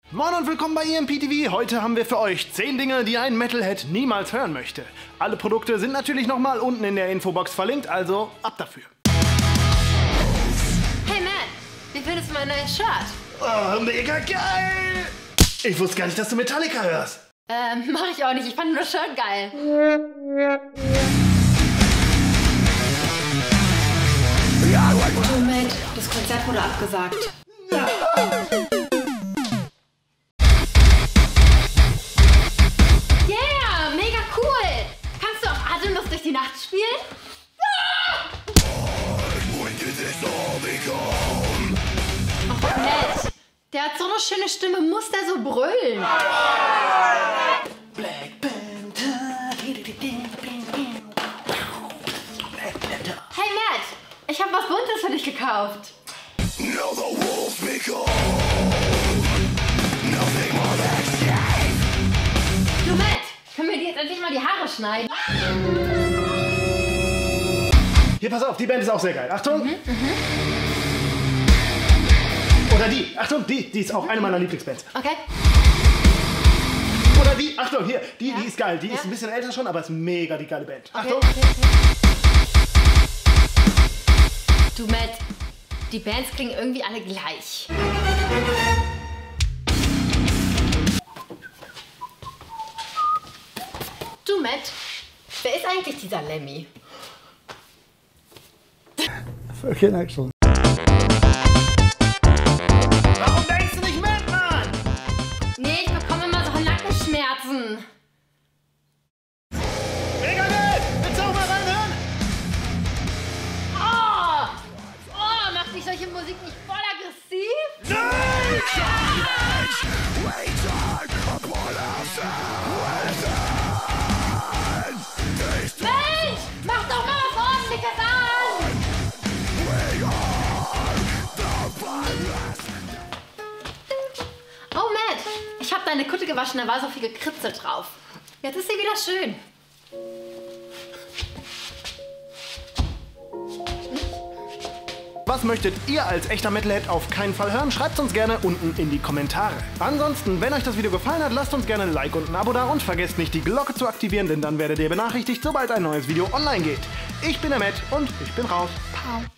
Moin und willkommen bei EMP-TV. Heute haben wir für euch 10 Dinge, die ein Metalhead niemals hören möchte. Alle Produkte sind natürlich nochmal unten in der Infobox verlinkt, also ab dafür. Hey Matt, wie findest du mein neues Shirt? Oh, mega geil! Ich wusste gar nicht, dass du Metallica hörst. Mach ich auch nicht. Ich fand nur das Shirt geil. Oh Matt, das Konzert wurde abgesagt. Yeah, mega cool! Kannst du auch atemlos durch die Nacht spielen? Oh Matt, der hat so eine schöne Stimme, muss der so brüllen? Hey Matt, ich habe was Buntes für dich gekauft. Du Matt, können wir dir jetzt endlich mal die Haare schneiden? Hier, pass auf, die Band ist auch sehr geil. Achtung! Oder die. Achtung, die ist auch eine meiner Lieblingsbands. Okay. Oder die. Achtung, hier. Die ist geil. Die Ja. ist ein bisschen älter schon, aber ist mega die geile Band. Okay, Achtung. okay. Du Matt, die Bands klingen irgendwie alle gleich. Du Matt, wer ist eigentlich dieser Lemmy? Fucking excellent. Warum denkst du nicht mit, Mann? Nee, ich bekomme immer so Nackenschmerzen. Mega geil! Willst du auch mal reinhören? Oh, macht mich solche Musik nicht voll aggressiv? Nein! Mensch, mach doch mal was Ordentliches an! Oh Matt, ich habe deine Kutte gewaschen, da war so viel gekritzelt drauf. Jetzt ist sie wieder schön. Was möchtet ihr als echter Metalhead auf keinen Fall hören? Schreibt uns gerne unten in die Kommentare. Ansonsten, wenn euch das Video gefallen hat, lasst uns gerne ein Like und ein Abo da und vergesst nicht die Glocke zu aktivieren, denn dann werdet ihr benachrichtigt, sobald ein neues Video online geht. Ich bin der Matt und ich bin raus. Pau.